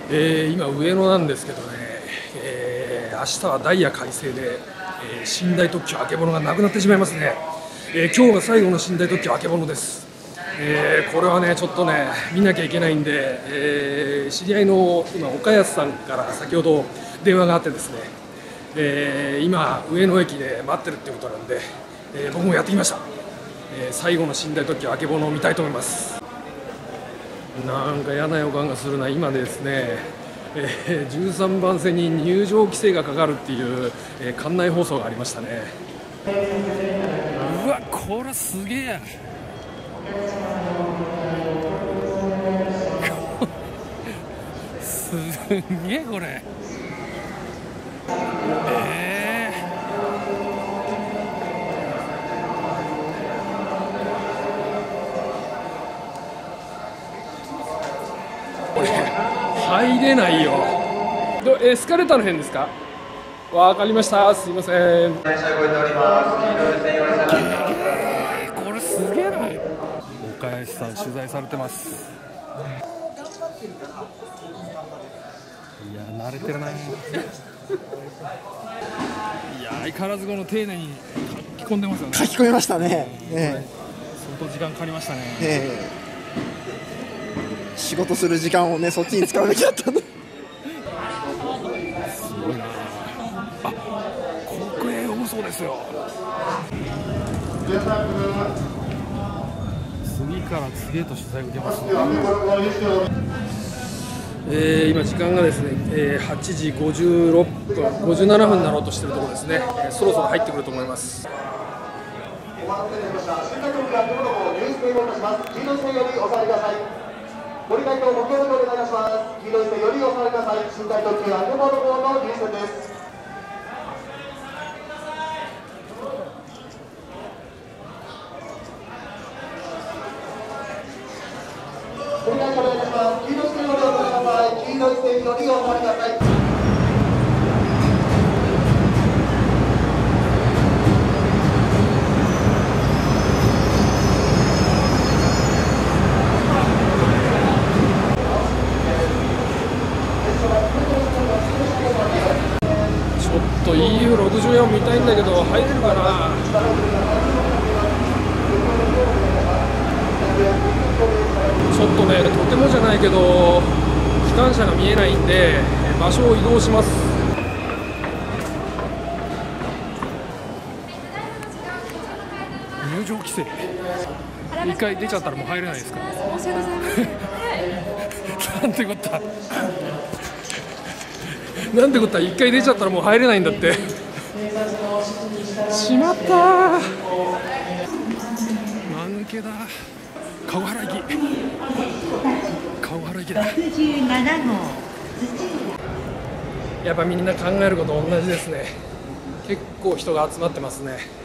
今、上野なんですけどね、明日はダイヤ改正で、寝台特急あけぼのがなくなってしまいますね。今日が最後の寝台特急あけぼのです。これはね、ちょっとね、見なきゃいけないんで、知り合いの今、岡安さんから先ほど電話があってですね、今、上野駅で待ってるっていうことなんで、僕もやってきました。最後の寝台特急あけぼのを見たいと思います。なんか嫌な予感がするな。今ですね、13番線に入場規制がかかるっていう、館内放送がありましたね。うわ、これすげえ。すげえこれ。これ入れないよ。エスカレーターの辺ですか？わかりました。すいません。これすげえな。岡安さん取材されてます。いや慣れてるな。いや相変わらずこの丁寧に書き込んでますよね。 書き込みましたね。 相当時間かかりましたね。 仕事する時間をね、そっちに使うべきだったんだ。 すごいな。あ、国営放送ですよ。次から次へと取材を受けます、ね。今時間がですね、8時56分、57分になろうとしているところですね。そろそろ入ってくると思います。ご理解とご協力をお願いします。黄色い線よりお下がりください。寝台特急あけぼの号の入線です。ご理解とお願いします。黄色い線よりお下がりください。黄色い線よりお下がりください。EU64 見たいんだけど入れるかな。ちょっとね、とてもじゃないけど機関車が見えないんで場所を移動します。入場規制一回出ちゃったらもう入れないですか？申し訳ございません。なんてこったなんてことは、一回出ちゃったらもう入れないんだって。しまったー。間抜けだ。川原駅。川原駅だ。やっぱみんな考えること同じですね。結構人が集まってますね。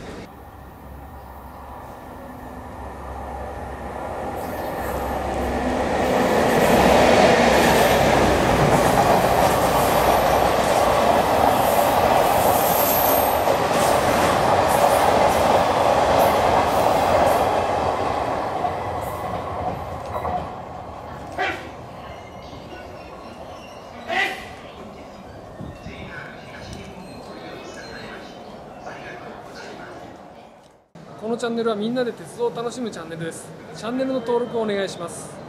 このチャンネルはみんなで鉄道を楽しむチャンネルです。チャンネルの登録をお願いします。